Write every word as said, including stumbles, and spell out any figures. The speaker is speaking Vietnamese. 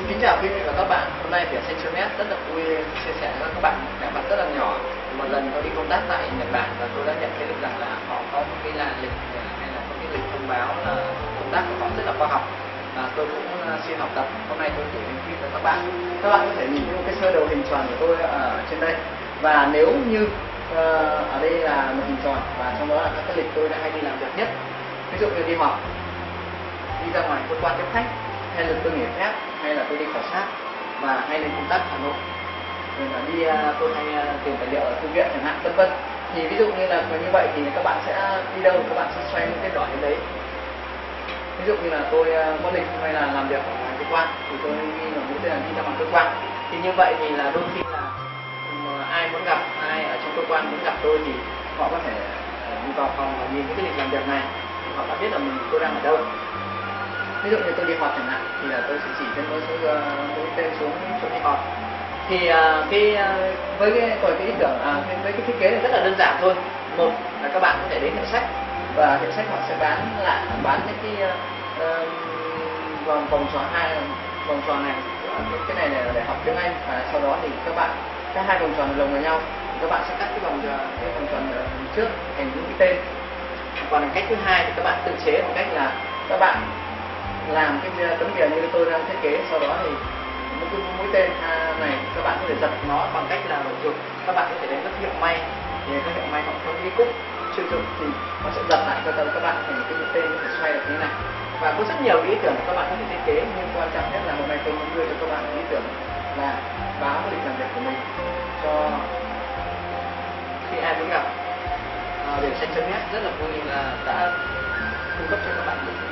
Kính chào quý vị và các bạn. Hôm nay Việt Xanh chấm net rất là vui chia sẻ với các bạn cái mặt rất là nhỏ. Một lần tôi đi công tác tại Nhật Bản và tôi đã nhận thấy được rằng là họ có một cái là lịch hay là có cái lịch thông báo là công tác của họ rất là khoa học. Và tôi cũng xin học tập. Hôm nay tôi gửi đến quý vị và các bạn. Các bạn có thể nhìn thấy một cái sơ đồ hình tròn của tôi ở trên đây. Và nếu như uh, ở đây là một hình tròn và trong đó là các cái lịch tôi đã hay đi làm việc nhất. Ví dụ như đi họp, đi ra ngoài cơ quan tiếp khách, hay là tôi nghỉ phép, hay là tôi đi khảo sát và hay lên công tác Hà Nội, rồi là đi tôi hay tìm tài liệu ở thư viện chẳng hạn, vân vân. Thì ví dụ như là như vậy thì các bạn sẽ đi đâu, các bạn sẽ xoay những cái đoạn đến đấy. Ví dụ như là tôi có lịch hay là làm việc ở ngoài cơ quan thì tôi ghi là mũi tên là đi ra ngoài cơ quan. Thì như vậy thì là đôi khi là ai muốn gặp, ai ở trong cơ quan muốn gặp tôi thì họ có thể đi vào phòng và nhìn cái lịch làm việc này, họ đã biết là mình tôi đang ở đâu. Ví dụ như tôi đi họp chẳng hạn thì là tôi sẽ chỉ trên mũi mũi tên xuống chỗ đi họp. Thì uh, cái uh, với cái còn cái ý tưởng uh, cái, với cái thiết kế này rất là đơn giản thôi. Một là các bạn có thể đến hiệu sách và hiệu sách họ sẽ bán lại bán những cái uh, vòng vòng tròn hai vòng tròn này, cái này là để học tiếng Anh, và sau đó thì các bạn các hai vòng tròn lồng vào nhau thì các bạn sẽ cắt cái vòng cái vòng tròn trước thành những cái tên. Còn cách thứ hai thì các bạn tự chế một cách là các bạn làm cái tấm bìa như tôi đang thiết kế, sau đó thì những cái mũi tên này các bạn có thể giật nó bằng cách là chụp. Các bạn có thể đến các hiệu may thì các hiệu may họ có cái cúc chuyên dụng thì nó sẽ giật lại cho các bạn thành cái mũi tên có thể xoay được như thế này. Và có rất nhiều ý tưởng các bạn có thể thiết kế, nhưng quan trọng nhất là hôm nay tôi muốn đưa cho các bạn ý tưởng là báo cái lịch làm việc của mình cho khi ai muốn gặp. Để Xanh chấm net rất là vui là đã cung cấp cho các bạn